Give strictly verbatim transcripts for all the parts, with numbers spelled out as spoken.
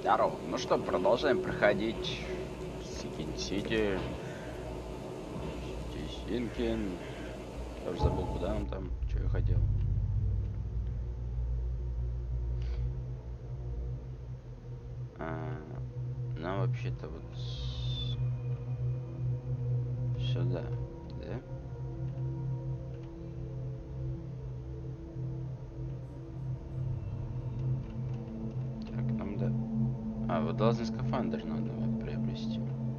Здорово. Ну что, продолжаем проходить Сикин Сити. Синкин. Я уже забыл, куда он там, что я хотел. А, нам вообще-то вот сюда, да? Так, нам да. А, вот должны скафандр надо приобрести.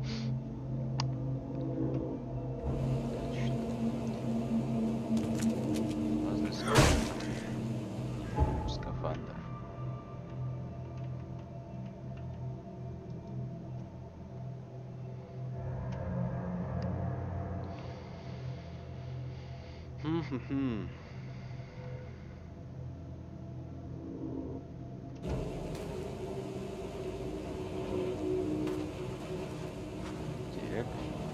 Должны скафандр. Скафандр. Хм-хм-хм. Так.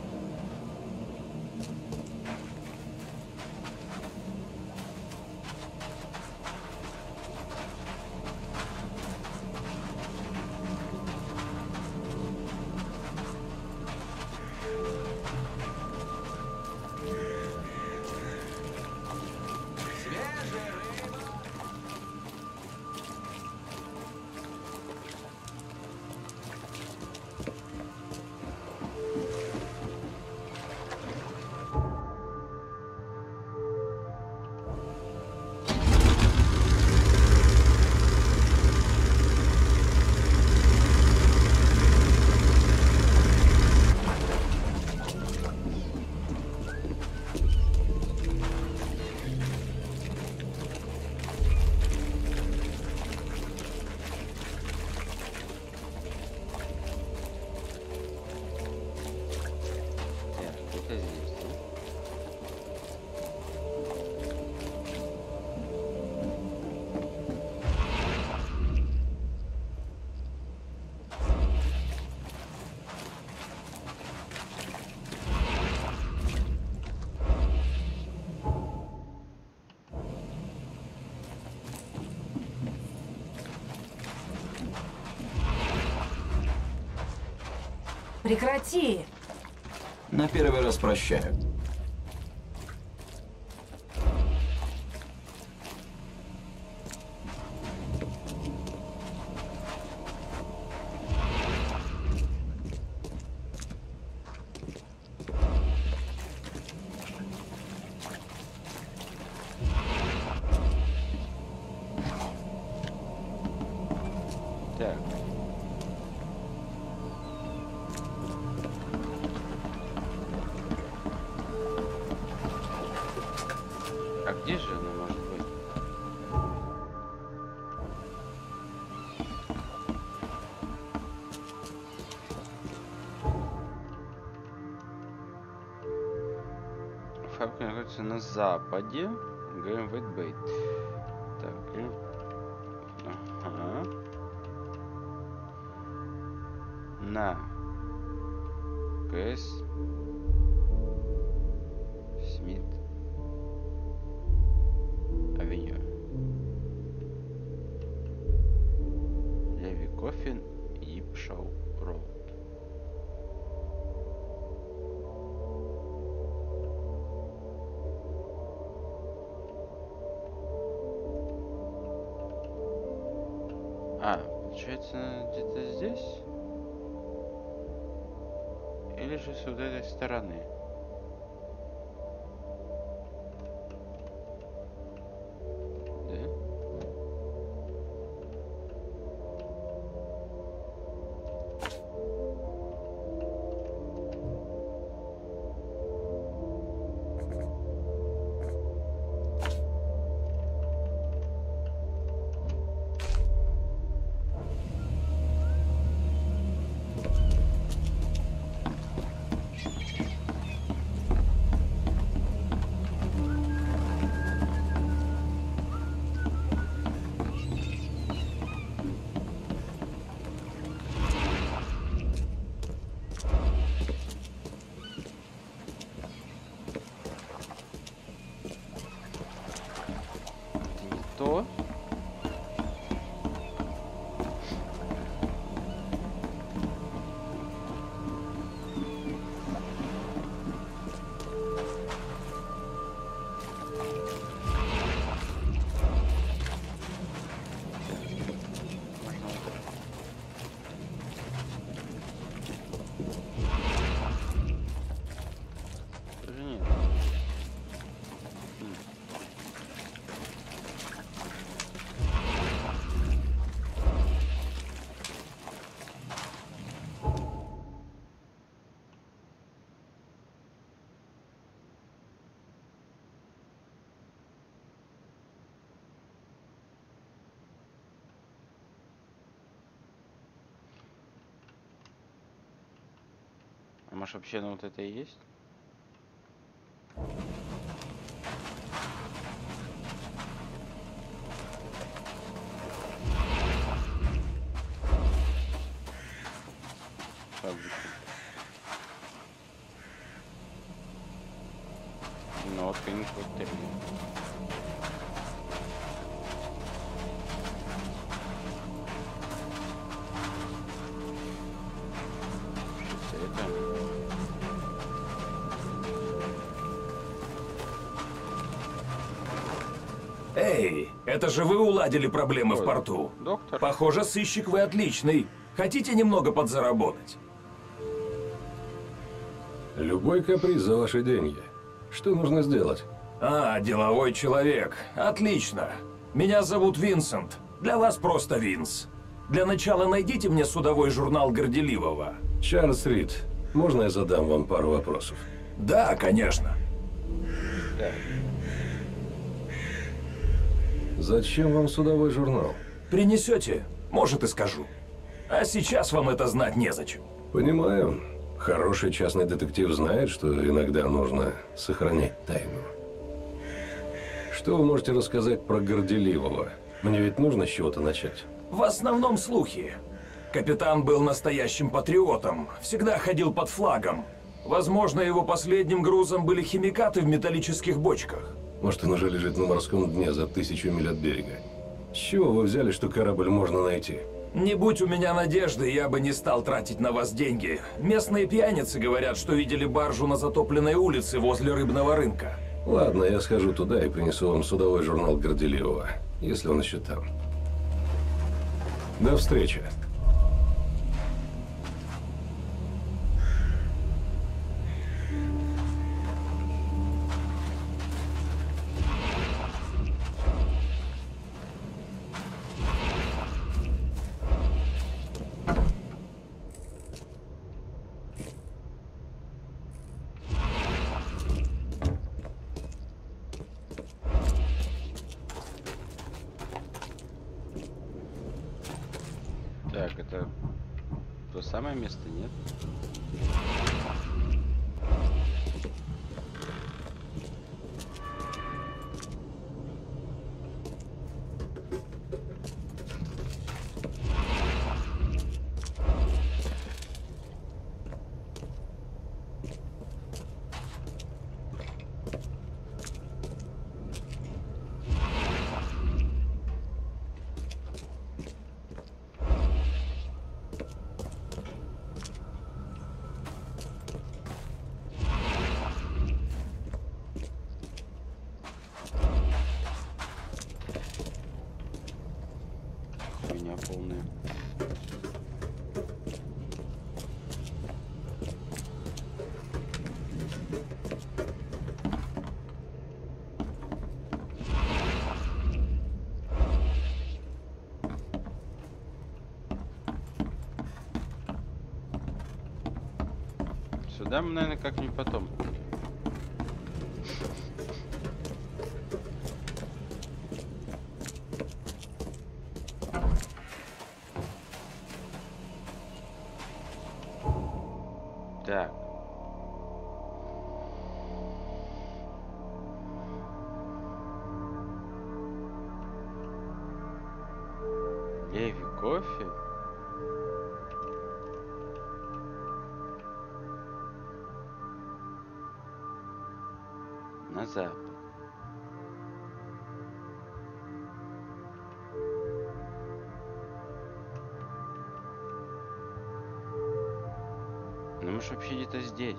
Прекрати! На первый раз прощаю. Так. А где же она может быть? Фабрика находится на западе. Гринвейт Бейт. Так, Грин... Ага. На КС Смит Авеню. Леви Кофин и Пшау Роуд. А, получается, где-то здесь? Или же с вот этой стороны? Да? Может вообще ну вот это и есть? Фабрика. Ну вот клиник вот три. Эй, это же вы уладили проблемы в Ой, порту. доктор. Похоже, сыщик вы отличный. Хотите немного подзаработать? Любой каприз за ваши деньги. Что нужно сделать? А, деловой человек. Отлично. Меня зовут Винсент. Для вас просто Винс. Для начала найдите мне судовой журнал Горделивого. Чарльз Рид, можно я задам вам пару вопросов? Да, конечно. Да. Зачем вам судовой журнал? Принесете? Может, и скажу. А сейчас вам это знать незачем. Понимаю. Хороший частный детектив знает, что иногда нужно сохранять тайну. Что вы можете рассказать про Горделивого? Мне ведь нужно с чего-то начать. В основном слухи. Капитан был настоящим патриотом, всегда ходил под флагом. Возможно, его последним грузом были химикаты в металлических бочках. Может, он уже лежит на морском дне за тысячу миль от берега. С чего вы взяли, что корабль можно найти? Не будь у меня надежды, я бы не стал тратить на вас деньги. Местные пьяницы говорят, что видели баржу на затопленной улице возле рыбного рынка. Ладно, я схожу туда и принесу вам судовой журнал Горделивого, если он еще там. До встречи. Так, это то самое место, нет? Хуйня полная. Сюда мы, наверное, как-нибудь потом. Так. Леви кофе? На запад. Ну, может, вообще где-то здесь.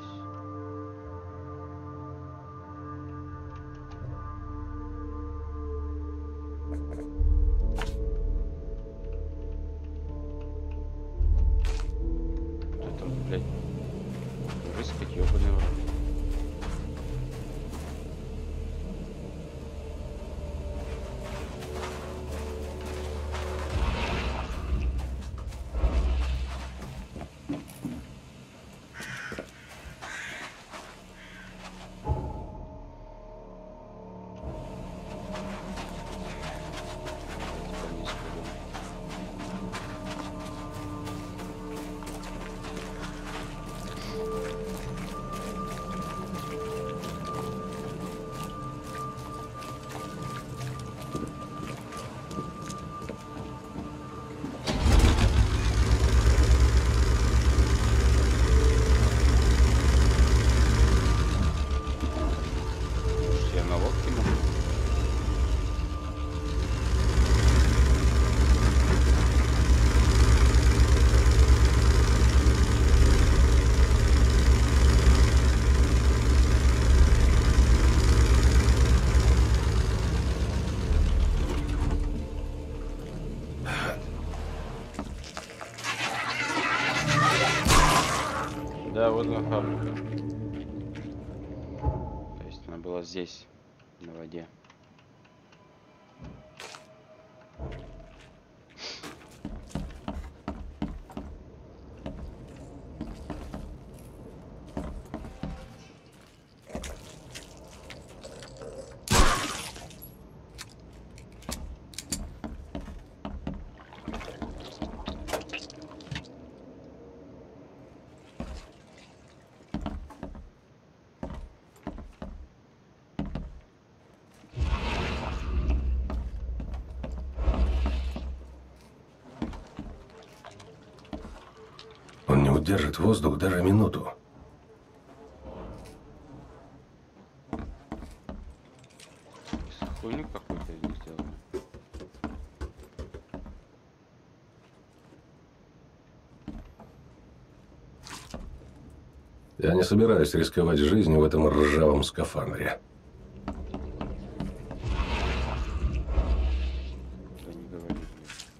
Что там, блядь? Рыскать, ёбаный в рот. Да, вот она фабрика. То есть она была здесь, на воде. Он не удержит воздух даже минуту. Хуйню какую-то не сделали. Я не собираюсь рисковать жизнью в этом ржавом скафандре. Да не говори, блин.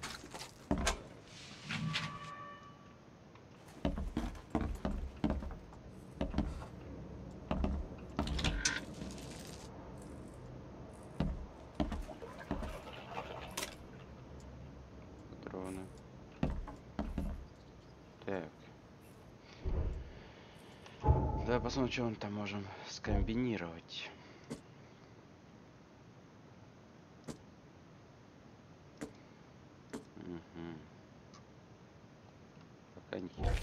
Патроны. Так. Давай посмотрим, что мы там можем скомбинировать. Угу. Пока нет.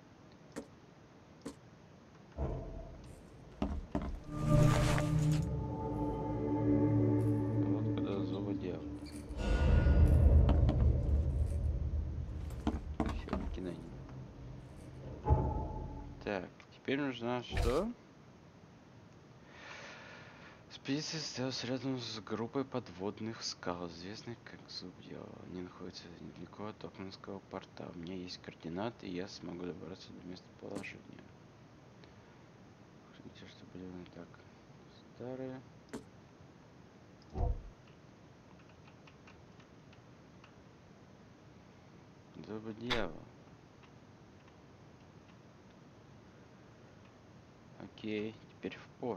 Вот куда зубы делают. Все, выкидай. Так, теперь нужна что? Экспедиция сделалась рядом с группой подводных скал, известных как Зуб Дьявола. Они находятся недалеко от Окненского порта. У меня есть координаты, и я смогу добраться до местоположения. Смотрите, что были не так старые. Зуб Дьявола. Окей, теперь в порт.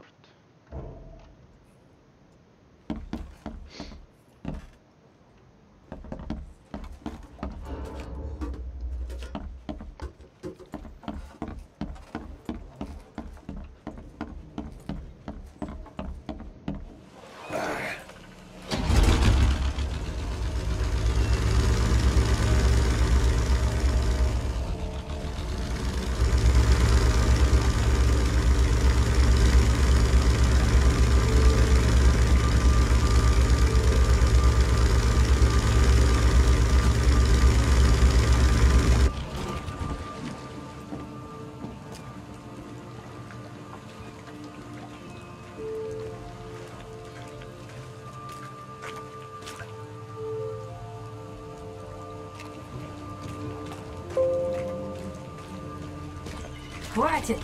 Хватит!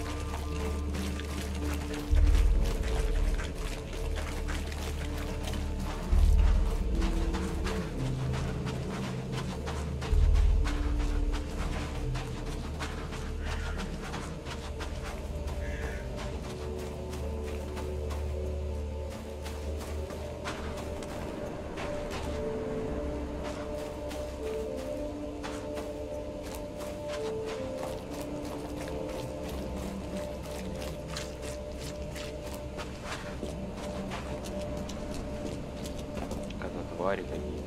Твари какие.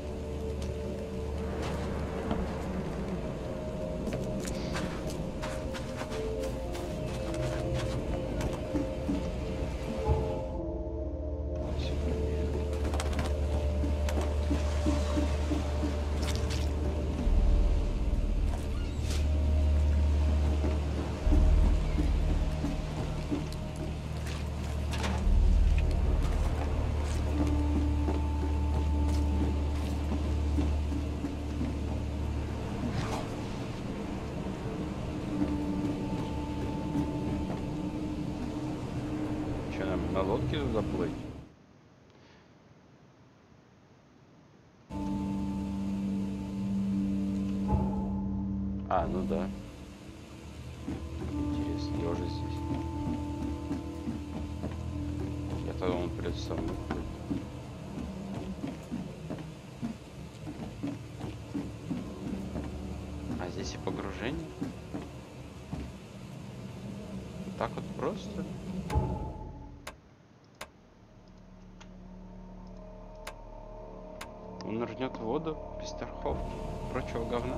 На лодке заплыть? А, ну да. Интересно. если я уже здесь? Я-то он придет со мной. А здесь и погружение? Так вот просто? Он нырнет в воду без страховки, прочего говна.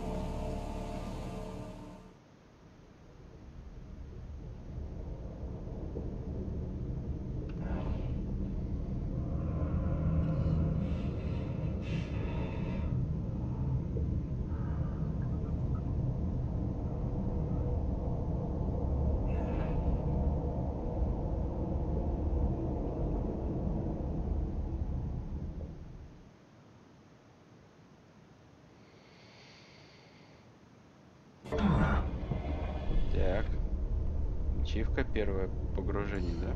Так. Ачивка первое погружение, да?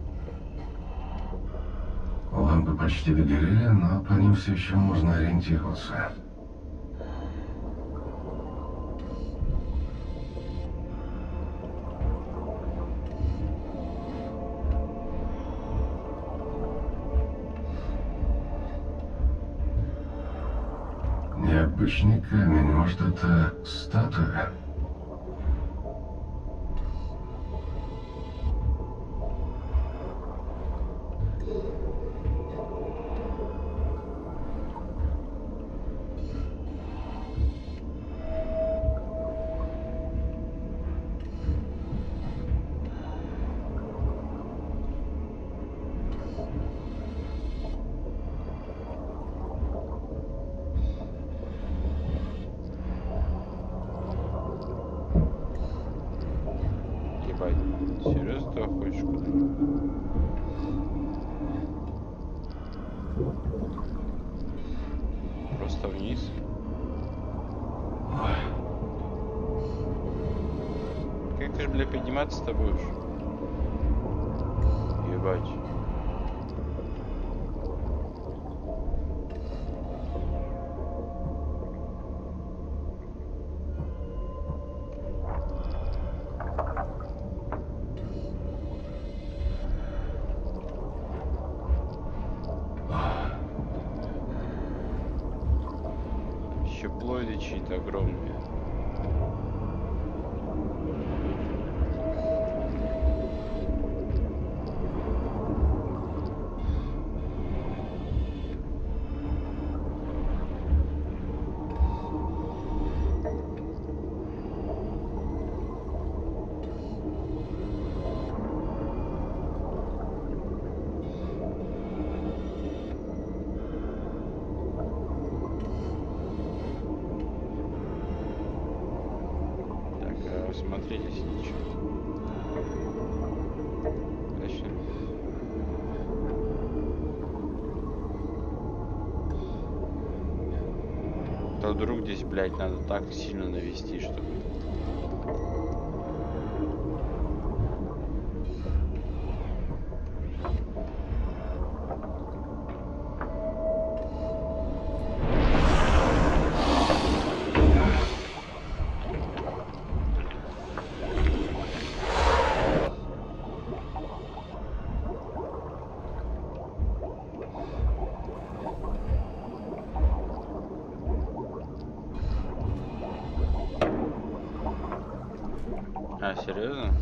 Лампы почти догорели, но по ним все еще можно ориентироваться. Необычный камень, может, это статуя? Ебать, серьезно ты хочешь куда-нибудь? Просто вниз. Как ты же, бля, подниматься-то будешь? Ебать. Еще плойды чьи-то огромные. Так, а смотреть если ничего. Точно. То вдруг здесь, блядь, надо так сильно навести, чтобы... А, серьезно?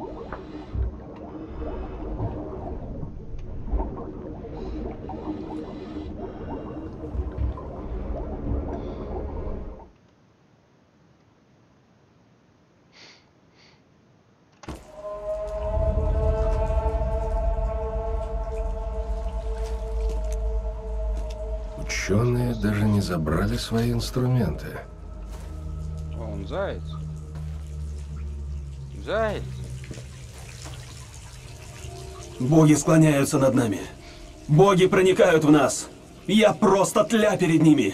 Ученые даже не забрали свои инструменты. Он заяц. Заяц. Боги склоняются над нами. Боги проникают в нас. Я просто тля перед ними.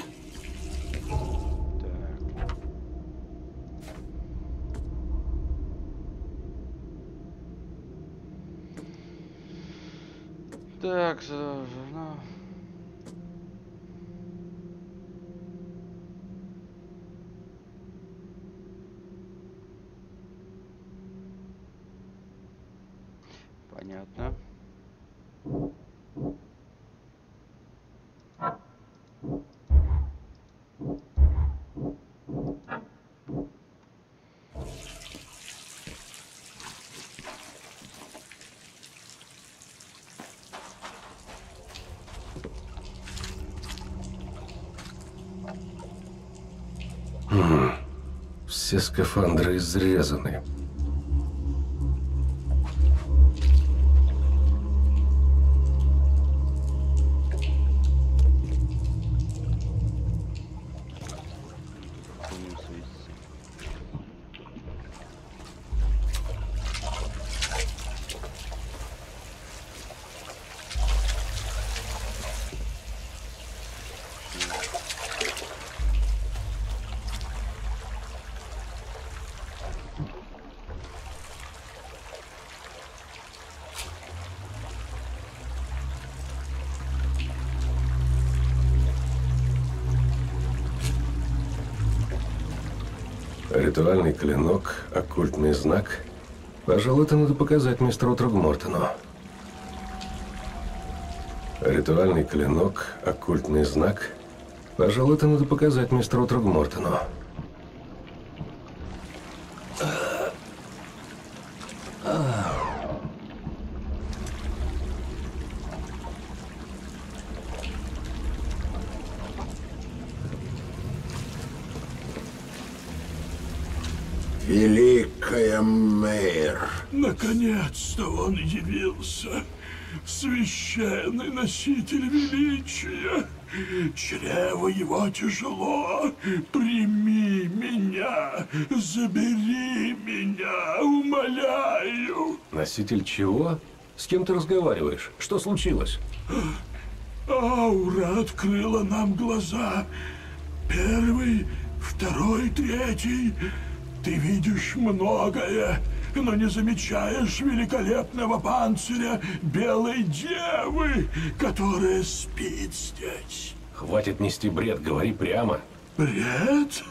Так, так, ну... Понятно. Все скафандры изрезаны. Ритуальный клинок, оккультный знак. Пожалуй, это надо показать мистеру Трогмортону. Ритуальный клинок, оккультный знак. Пожалуй, это надо показать мистеру Трогмортону. Великая Мэйр. Наконец-то он явился. Священный носитель величия. Чрево его тяжело. Прими меня. Забери меня. Умоляю. Носитель чего? С кем ты разговариваешь? Что случилось? Аура открыла нам глаза. Первый, второй, третий. Ты видишь многое, но не замечаешь великолепного панциря белой девы, которая спит здесь. Хватит нести бред, говори прямо. Бред?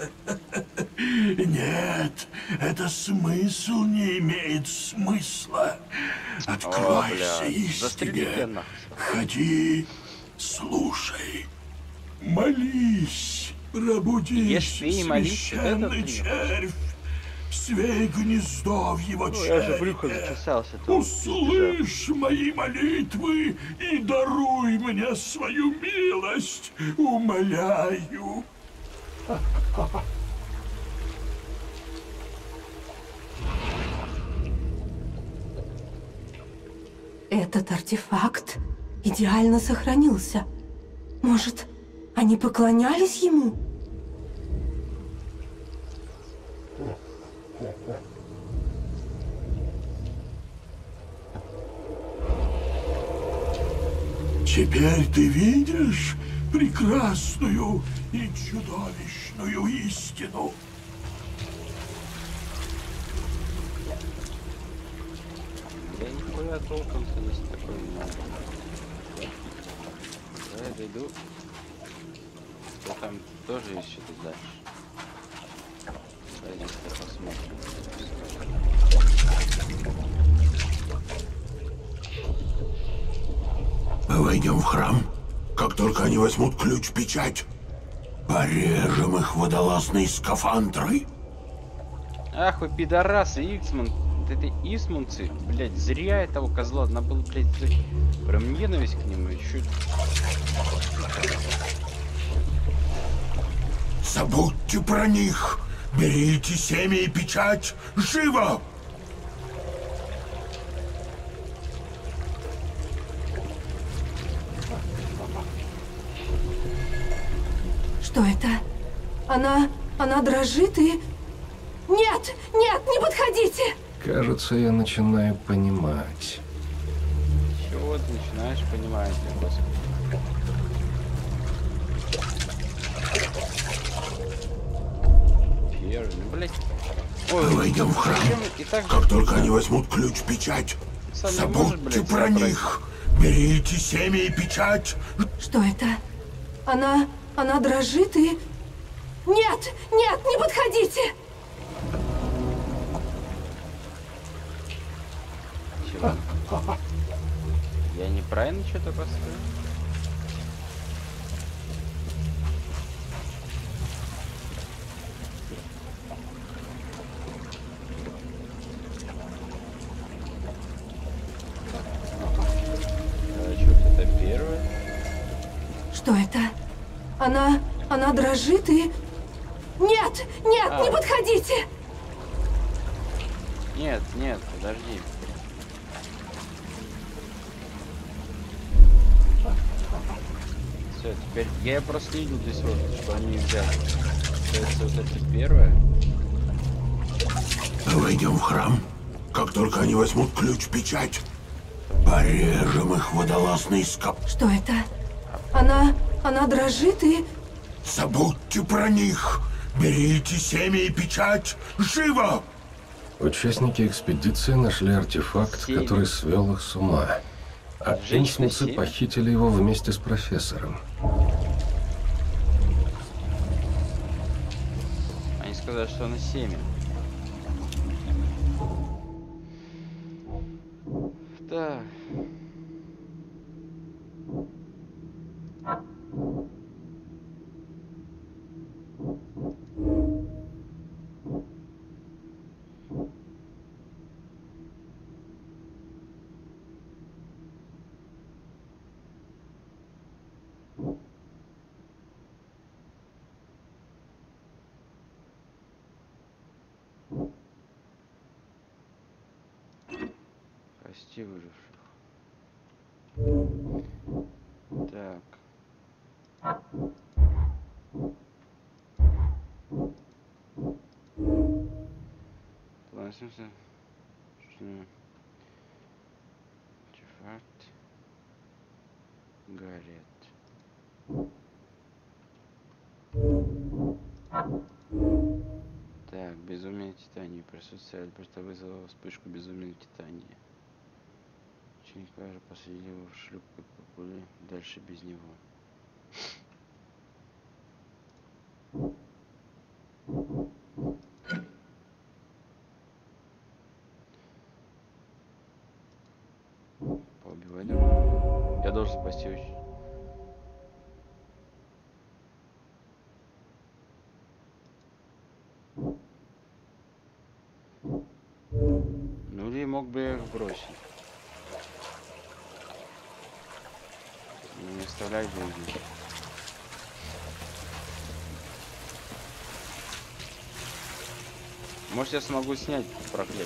Нет, это смысл не имеет смысла. Откройся истине. Ходи, слушай, молись. Пробудись, священный червь, свей гнездо в его Ну, черепе. я же брюхо зачесался. Услышь мои молитвы и даруй мне свою милость, умоляю. Этот артефакт идеально сохранился. Может, они поклонялись ему? Теперь ты видишь прекрасную и чудовищную истину. Я нихуя толком-то здесь такой не надо. Да, я дойду. То там тоже есть что-то дальше. Давай здесь посмотрим. Мы войдем в храм, как только они возьмут ключ-печать. Порежем их водолазные скафандры. Ах вы пидорасы, Иксман. Вот это Исмунцы, блять, зря этого козла. Надо было, блять, прям ненависть к нему еще. Забудьте про них. Берите семя и печать. Живо! Что это? Она... она дрожит и... Нет! Нет, не подходите! Кажется, я начинаю понимать. Чего ты начинаешь понимать, господи? Первый, ну, блять. Мы войдем в храм, как только они возьмут ключ-печать. Забудьте про них. Берите семя и печать. Что это? Она... она дрожит и... Нет! Нет, не подходите! Чего? Я неправильно что-то поставил? Что это? Она... она дрожит и... Нет! Нет, а. не подходите! Нет, нет, подожди. Все, теперь... Я просто видел здесь вот, что они взяли. Это вот это первое. Войдем в храм. Как только они возьмут ключ-печать, порежем их водолазный скоп. Что это? Она... она дрожит и... Забудьте про них! Берите семя и печать! Живо! Участники экспедиции нашли артефакт, семя. который свел их с ума. А инсмутцы похитили его вместе с профессором. Они сказали, что она семя. Так. Спасти выживших. Так. Согласимся, что артефакт горит. Так, безумие Титании. Присутствие Альберта вызвало вспышку безумия Титании. Ученика же посадили его в шлюпку и поплыли дальше без него. Поубивать его. Я должен спасти очень. Ну или мог бы я их бросить. Не оставлять деньги. Может, я смогу снять проклятие.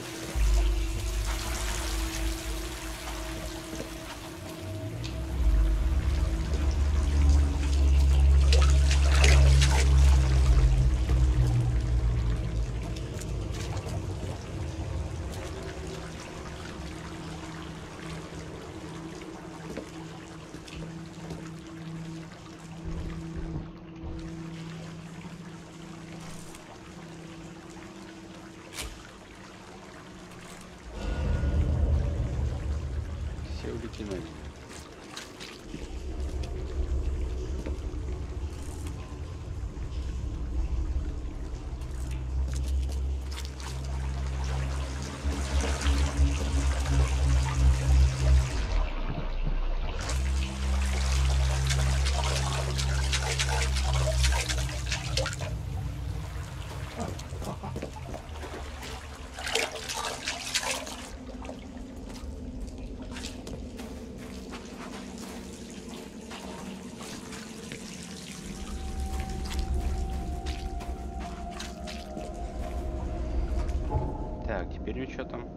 Так, теперь что там?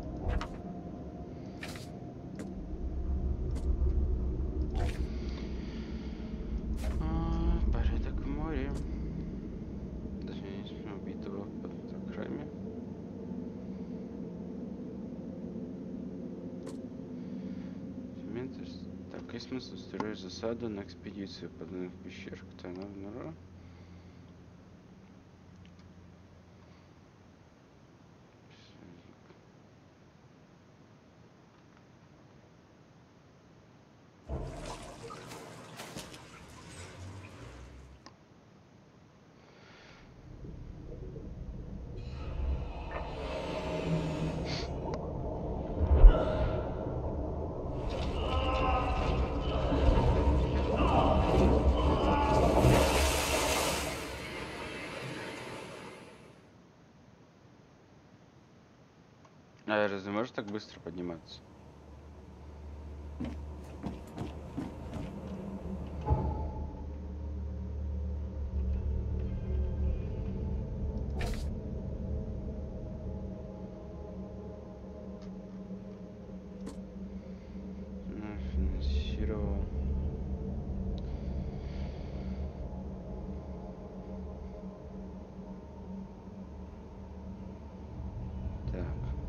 А, порядок в море. Даже не убитого под окрами. Так, есть смысл строить засаду на экспедицию подобных пещер, кто она в нору. А разве можешь так быстро подниматься? Финансировал. Так.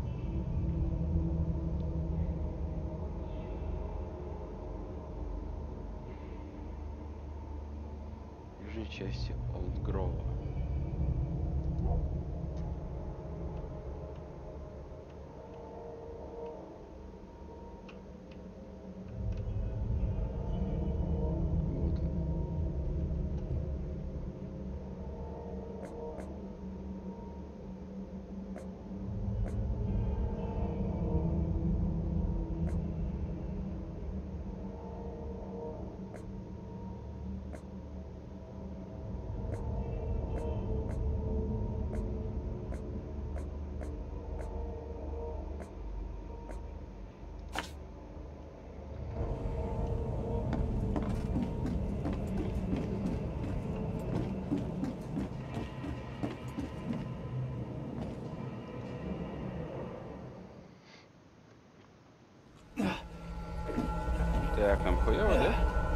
В южной части Олдгрова. Так, нам хуёво, да?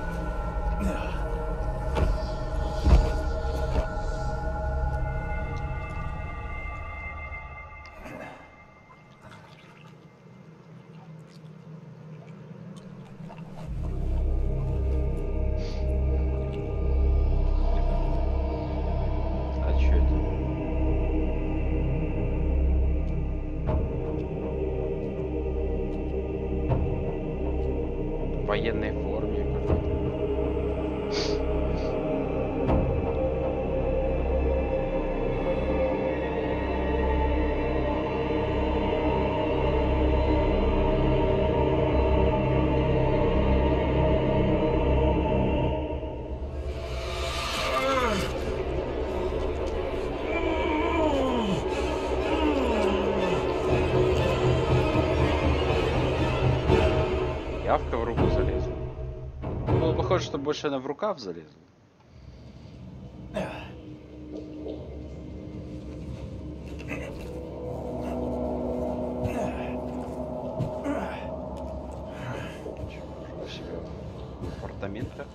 А чё это? В военной форме какой-то. Явка в руку залезла. Было похоже, что больше она в рукав залезла. У себя в апартаментах.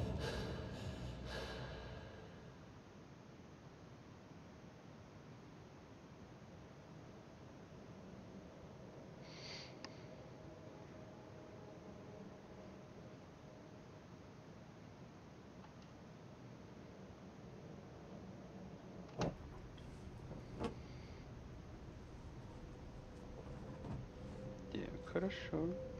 Так, хорошо.